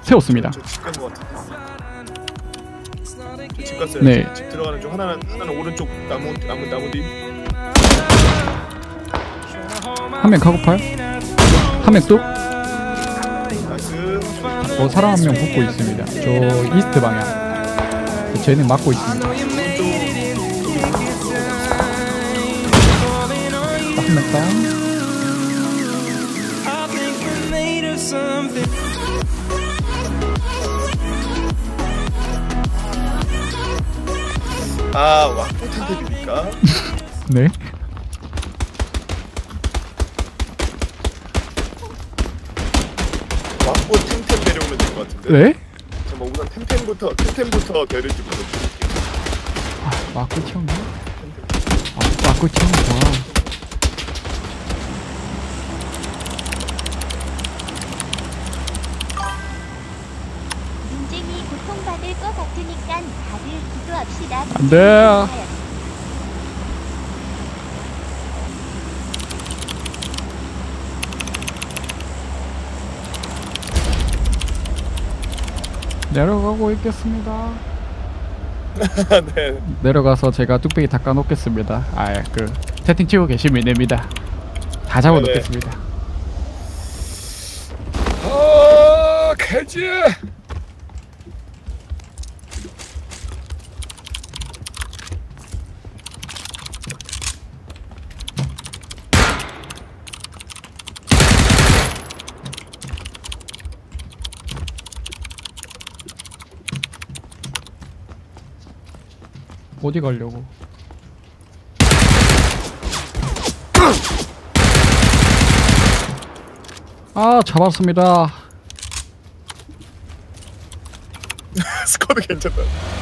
세웠습니다. 집 간 거 같은데. 집 갔어요. 네. 집 들어가는 중. 하나는 오른쪽 나무 뒤. 한 명 카고팔. 한 명 뚝. 나이스. 사람 한 명 붙고 있습니다. 저 이스트 방향. 쟤는 막고 있습니다. 한 명 다운. 아, 왁구 텐트입니까? 네. 왁구 템템 내려오면 될 것 같은데. 네? 잠깐 우선 템템부터 배를 좀 받아줄게요. 막고 튀었나? 막고 튀었나? 눈쟁이 고통받을 것 같으니까 다들 기도합시다. 안돼. 내려가고 있겠습니다. 네. 내려가서 제가 뚝배기 닦아 놓겠습니다. 채팅 치고 계시면 됩니다. 다 잡아 놓겠습니다. 가지. 어디 가려고? 잡았습니다. 스쿼드 괜찮다.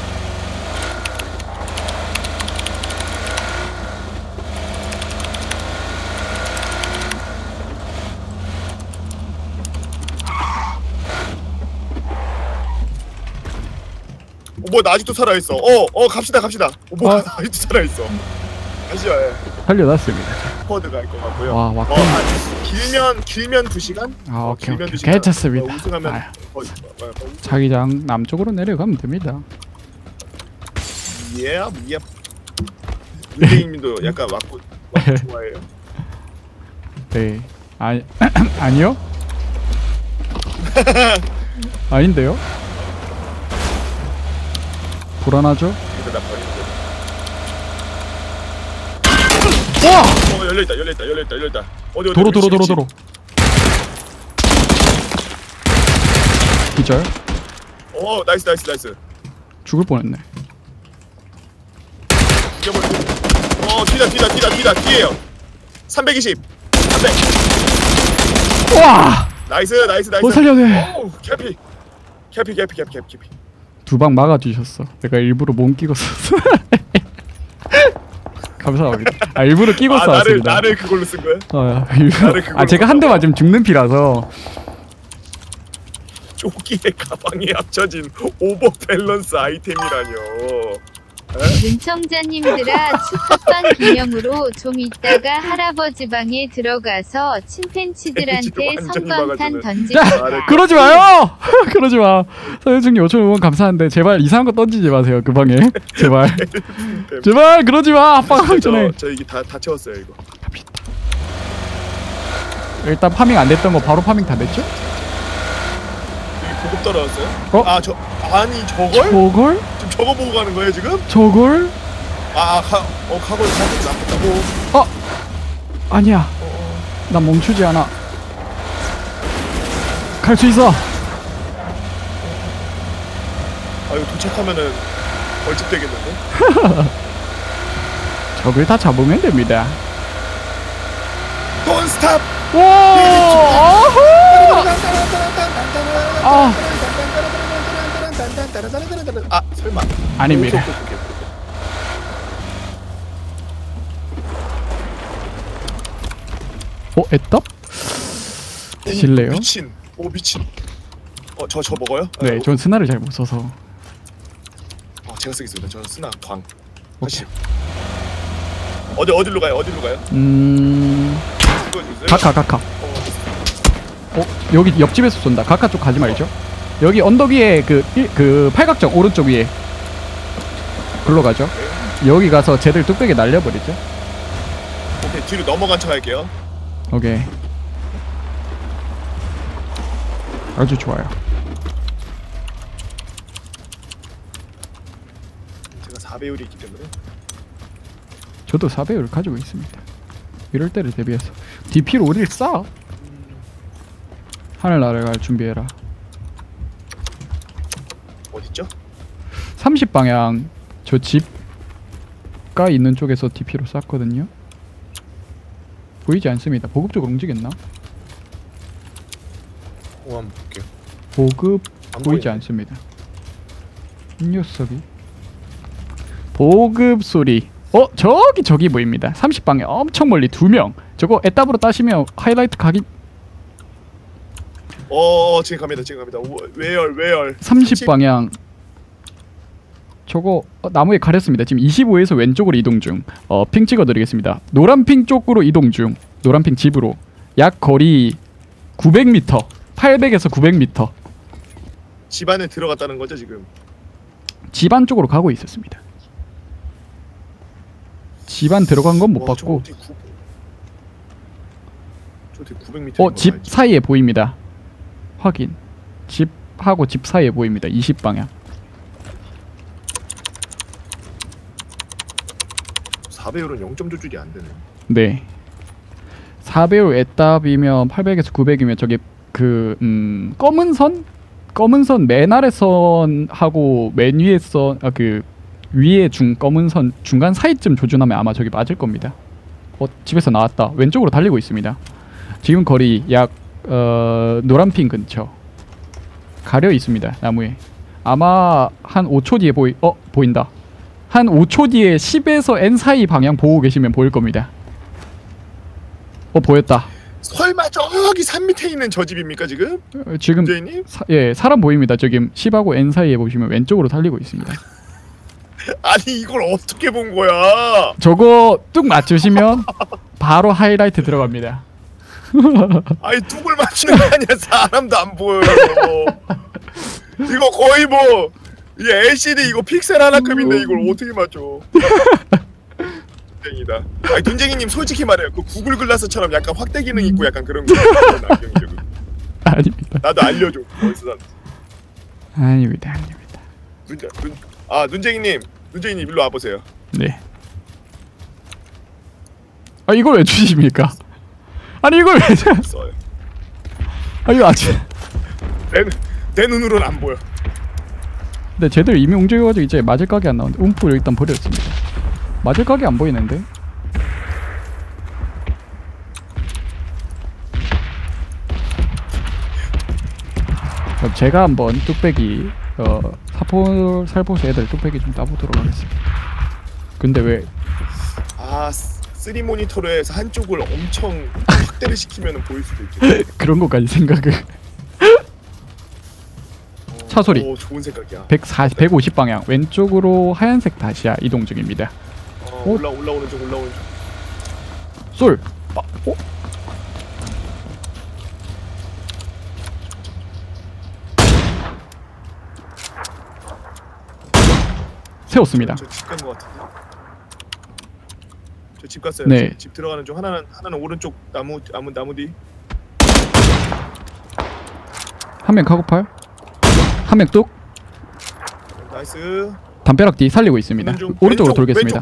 뭐 나 아직도 살아있어. 갑시다. 뭐 나 아직도 살아있어. 다시 와요. 살려놨습니다. 스쿼드 갈 것 같고요. 와, 왁구. 길면 2시간? 오케이. 길면 2시간. 괜찮습니다. 우승하면 자기장 남쪽으로 내려가면 됩니다. 예. 윤대인님도 약간 왁구 좋아해요? 네. 아니요? 아닌데요? 불안하죠? 이거 나 버리는데. 와! 열려있다. 어디 도로. 위치. 기절. 나이스. 죽을 뻔했네. 죽여버리고. 뒤에요. 320. 300. 와! 나이스. 살려내. 캐피. 두 방 막아주셨어. 내가 일부러 몸 끼고 썼어. 감사합니다. 일부러 끼고 쐈습니다. 나를 그걸로 쓴 거야? 제가 한 대 맞으면 죽는 피라서. 조끼의 가방에 합쳐진 오버 밸런스 아이템이라뇨. 문청자님들아, 축하빵 기념으로 좀 이따가 할아버지 방에 들어가서 침팬치들한테 성광탄 던지고 그러지 마요! 그러지 마. 서현중님 5,000원 응원 감사한데 제발 이상한 거 던지지 마세요. 그 방에 제발. 제발 그러지 마. 아빠가 하기 전에. 저 이게 다 채웠어요 이거. 갑시다. 일단 파밍 안 됐던 거 바로 파밍 다 됐죠? 여기 보급 떨어졌어요? 아니 저걸? 저걸? 지금 저거 보고 가는 거예요 지금? 저걸? 카고를 잘못 놨다고. 아니야. 난 멈추지 않아. 갈 수 있어. 이거 도착하면은 벌집 되겠는데? 적을 다 잡으면 됩니다. Don't stop! 설마. 아닙니다. 애떡? 드실래요? 미친. 저 먹어요? 네, 전 스나를 잘 못 써서. 제가 쓰겠습니다. 저는 스나 광. 오케이. 어디로 가요? 가카. 여기 옆집에서 쏜다. 가카 쪽 가지 말죠. 여기 언덕 위에 그 팔각정 오른쪽 위에 글로 가죠. 여기 가서 쟤들 뚝배기 날려버리죠. 오케이, 뒤로 넘어간 척 할게요. 오케이. 아주 좋아요. 제가 4배율이 있기 때문에. 저도 4배율을 가지고 있습니다. 이럴 때를 대비해서 DP로 우리를 쏴. 하늘 날아갈 준비해라. 어딨죠? 30방향 저 집가 있는 쪽에서 DP로 쐈거든요. 보이지 않습니다. 보급 쪽으로 움직였나? 한번 볼게요. 보급 안 보이지 보이네. 않습니다. 이 녀석이 보급 소리. 저기 보입니다. 30방향 엄청 멀리 2명. 저거 애답으로 따시면 하이라이트 각이 지금 갑니다. 외열. 30방향 저거 나무에 가렸습니다. 지금 25에서 왼쪽으로 이동 중. 핑 찍어드리겠습니다. 노란핑 쪽으로 이동 중. 노란핑 집으로 약 거리 900m 800에서 900m. 집 안에 들어갔다는 거죠 지금? 집 안 쪽으로 가고 있었습니다. 집 안 들어간 건 못 봤고 저 뒤에 900m 집 사이에 보입니다. 확인. 집하고 집 사이에 보입니다. 20방향. 4배율은 0점 조절이 안 되네. 네. 4배율 애답이면 800에서 900이면 저기 검은 선 맨 아래 선하고 맨 위에 선 그 위에 검은 선 중간 사이쯤 조준하면 아마 저기 맞을 겁니다. 집에서 나왔다. 왼쪽으로 달리고 있습니다. 지금 거리 약 노란핑 근처 가려 있습니다. 나무에. 아마 한 5초 뒤에 보인다. 한 5초 뒤에 10에서 N 사이 방향 보고 계시면 보일 겁니다. 보였다. 설마 저기 산 밑에 있는 저 집입니까 지금? 지금 문재인님? 예, 사람 보입니다. 지금 10하고 N 사이에 보시면 왼쪽으로 달리고 있습니다. 아니 이걸 어떻게 본 거야? 저거 뚝 맞추시면 바로 하이라이트 들어갑니다. 아니 뚝을 맞추는 게 아니라 사람도 안 보여요. 이거 거의 뭐 이 LCD 이거 픽셀 하나급인데 이걸 어떻게 맞춰? 땡이다. 아니 눈쟁이님 솔직히 말해요. 그 구글 글라스처럼 약간 확대 기능 있고 약간 그런 거 안경이죠. 아닙니다. 나도 알려줘. 어디서 산? 아닙니다. 눈쟁이님 일로 와보세요. 네. 이걸 왜 주십니까? 아니 이걸 왜 써요. 이거 아직 내 눈으로는 안 보여. 근데 쟤들 이미 움직여가지고 이제 맞을 각이 안 나오는데 움프를 일단 버렸습니다. 맞을 각이 안 보이는데? 그럼 제가 한번 뚝배기 살포시 애들 뚝배기 좀 따보도록 하겠습니다. 근데 왜 3 모니터로 해서 한쪽을 엄청 확대를 시키면 보일 수도 있겠네. 그런 것까지 생각을. 차 소리. 좋은 생각이야. 150방향 왼쪽으로 하얀색 다시아 이동 중입니다. 올라오는 중. 쏠. 세웠습니다. 저 집 간 거 같은데. 저 집 갔어요. 네. 집 들어가는 중. 하나는 오른쪽 나무 뒤. 한 명 카고팔. 한 명 뚝. 나이스. 담벼락 뒤 살리고 있습니다. 오른쪽으로 돌겠습니다.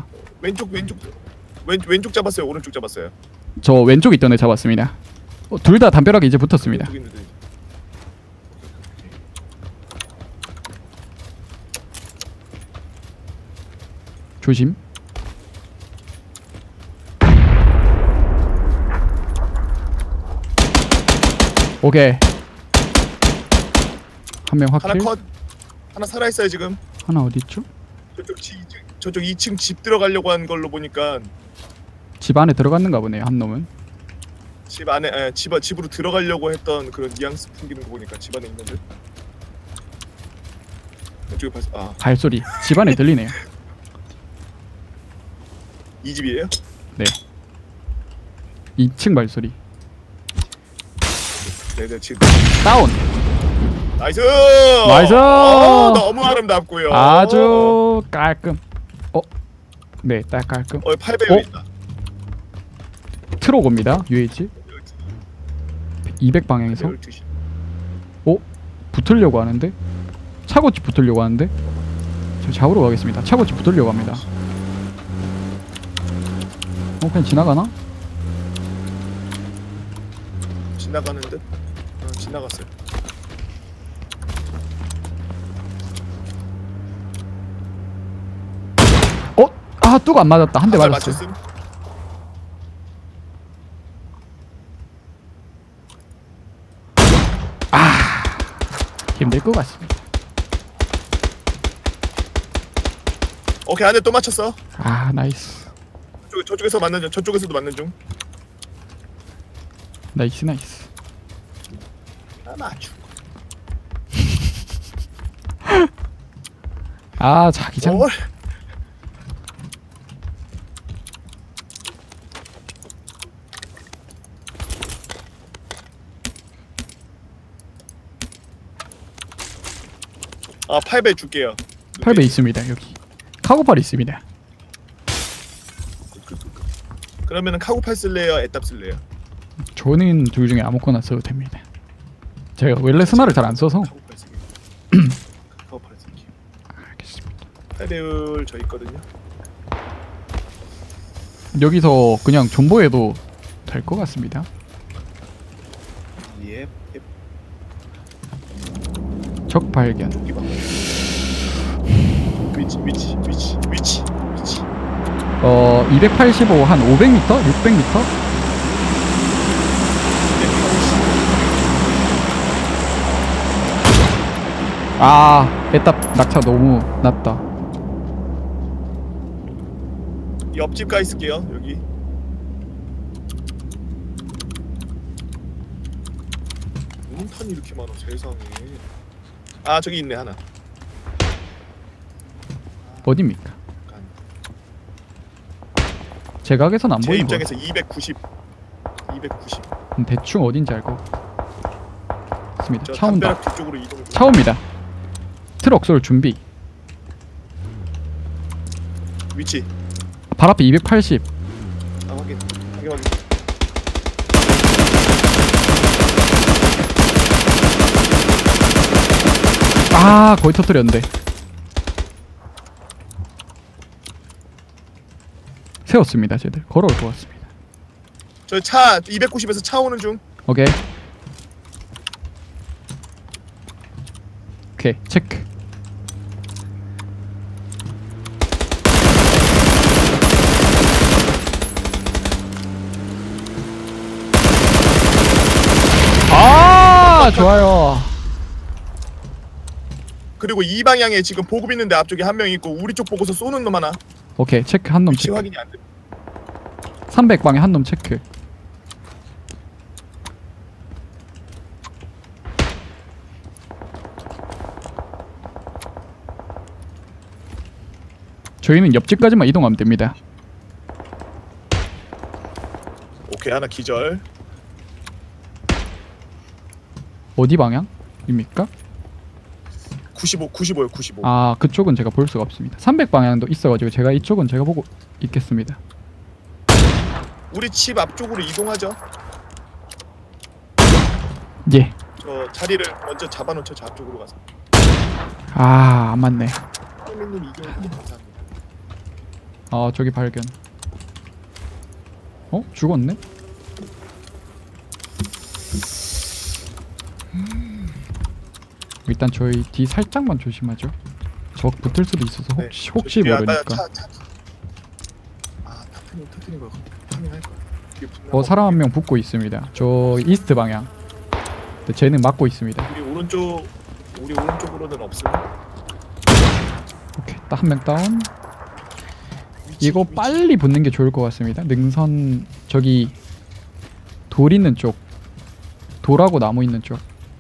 왼쪽 잡았어요. 오른쪽 잡았어요. 저 왼쪽 있던 애 잡았습니다. 둘 다 담벼락에 이제 붙었습니다. 조심. 오케이. 한 명 확킬. 하나 컷. 하나 살아 있어요 지금. 하나 어디 있죠? 저쪽 2층 집 들어가려고 한 걸로 보니까 집 안에 들어갔는가 보네요. 한 놈은. 집 안에 집으로 들어가려고 했던 그런 뉘앙스 풍기는 거 보니까 집 안에 있는데. 왼쪽에 봤어. 발소리. 집 안에 들리네요. 이 집이에요? 네. 2층 발소리. 네네 지금 다운. 나이스. 나이스! 너무 아름답고요. 아주 깔끔. 네, 딱 깔끔. 8배율 있다. 트럭 옵니다. UH 200 방향에서. 12시. 붙으려고 하는데 차고치 붙으려고 하는데 저 잡으러 가겠습니다. 차고치 붙으려고 합니다. 그냥 지나가나? 지나가는 듯? 지나갔어요. 뚝 안 맞았다. 한 대 화살 맞았어요. 맞췄음. 힘들 것 같습니다. 오케이, 한 대 또 맞췄어. 나이스. 저쪽에서 맞는 중. 저쪽에서도 맞는 중. 나이스. 맞추. 자기장. 아, 8배 줄게요. 8배 있습니다. 여기 카고팔 있습니다. 그러면은 카고팔 쓸래요? 애답 쓸래요? 저는 둘 중에 아무거나 써도 됩니다. 제가 원래 스나를 잘 안 써서. 카고팔 쓸게요. 카고팔 쓸게요. 알겠습니다. 8배율 저 있거든요. 여기서 그냥 존버해도 될 것 같습니다. 예. 적 발견. 위치. 285 한 500m? 600m? 애답 낙차 너무 낮다. 옆집 가 있을게요. 여기. 탄이 이렇게 많아, 세상에. 저기 있네 하나. 어딥니까? 제 각에선 안 제 보이는 거 입장에서 290. 대충 어딘지 알 것 같습니다. 저 차 온다. 담벼락 뒤쪽으로 이동. 차 옵니다. 트럭 쏠 준비. 위치. 발 앞에 280. 확인. 거의 터뜨렸는데. 세웠습니다. 쟤들 걸어올 것 같습니다. 저 차 290에서 차 오는 중. 오케이 체크. 좋아요. 그리고 이 방향에 지금 보급 있는데 앞쪽에 한 명 있고 우리 쪽 보고서 쏘는 놈 하나. 오케이 체크. 한 놈 위치 체크. 확인이 안 돼. 300방에 한 놈 체크. 저희는 옆집까지만 이동하면 됩니다. 오케이, 하나 기절. 어디 방향입니까? 95요. 95. 그쪽은 제가 볼 수가 없습니다. 300방향도 있어가지고 제가 이쪽은 제가 보고 있겠습니다. 우리 집 앞쪽으로 이동하죠. 예. 저 자리를 먼저 잡아놓죠. 저 앞쪽으로 가서. 안 맞네. 님 이겨주셔서 감사합니다. 저기 발견. 죽었네? 일단 저희 뒤 살짝만 조심하죠. 적 붙을 수도 있어서 혹시 모르니까. 터뜨린 거 확인할 거야. 사람 한 명 붙고 있습니다. 저 이스트 방향. 근데 쟤는 막고 있습니다. 우리 오른쪽으로는 없음. 오케이, 딱 한 명 다운. 이거 빨리 붙는 게 좋을 것 같습니다. 능선 저기 돌 있는 쪽, 돌하고 나무 있는 쪽.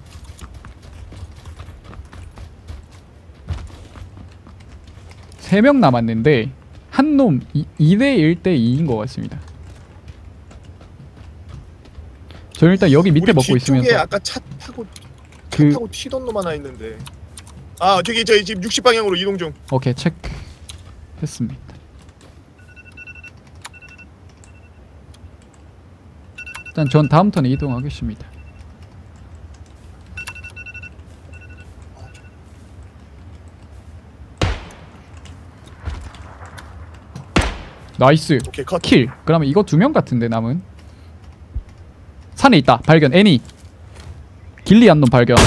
세 명 남았는데 한 놈 2대 1대 2인 것 같습니다. 저는 일단 여기 밑에 우리 먹고 뒤쪽에 있으면서 아까 차 타고 그 타고 튀던 놈 하나 있는데. 아 저기 저희 지금 60방향으로 이동 중. 오케이 체크 했습니다. 일단 전 다음 턴에 이동하겠습니다. 나이스 오케이 컷. 킬. 그러면 이거 2명 같은데 남은. 산에 있다. 발견. 애니. 길리한 놈 발견.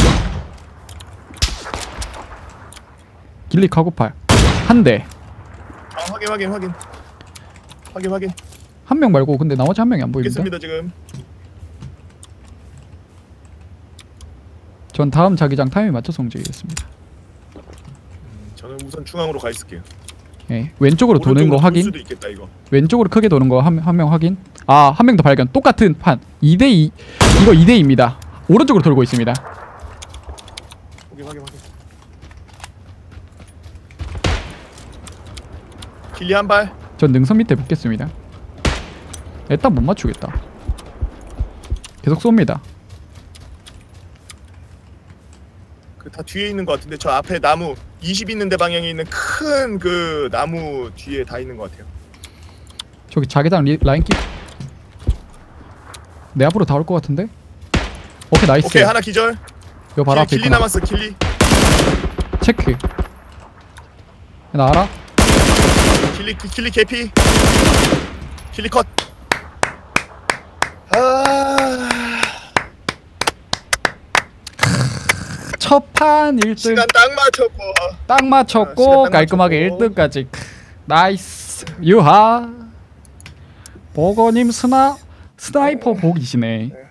길리 카고팔 한 대. 아 확인. 한 명 말고 근데 나머지 한 명이 안 보입니다. 알겠습니다 지금. 전 다음 자기장 타이밍 맞춰서 움직이겠습니다. 저는 우선 중앙으로 가 있을게요. 예. 왼쪽으로 도는 거 오른쪽으로 돌 확인. 수도 있겠다 이거. 왼쪽으로 크게 도는 거 한 명 확인. 아, 한 명 더 발견. 똑같은 판. 2대2. 이거 2대2입니다. 오른쪽으로 돌고 있습니다. 확인. 길리 한 발. 전 능선 밑에 붙겠습니다. 일단 못 맞추겠다. 계속 쏩니다. 그 다 뒤에 있는 것 같은데 저 앞에 나무 20 있는 데 방향에 있는 큰 그 나무 뒤에 다 있는 것 같아요. 저기 자기장 라인 끼. 내 앞으로 다 올 것 같은데? 오케이 나이스. 오케이 하나 기절. 이거 바로 앞에 길리 있구나. 남았어 길리. 체크. 나 알아? 길리 개피. 길리 컷. 아 첫판 1등 시간 딱 맞췄고. 딱 맞췄고 시간 딱 깔끔하게 맞췄고. 1등까지. 나이스. 유하. 버거님 스나이퍼 복이시네.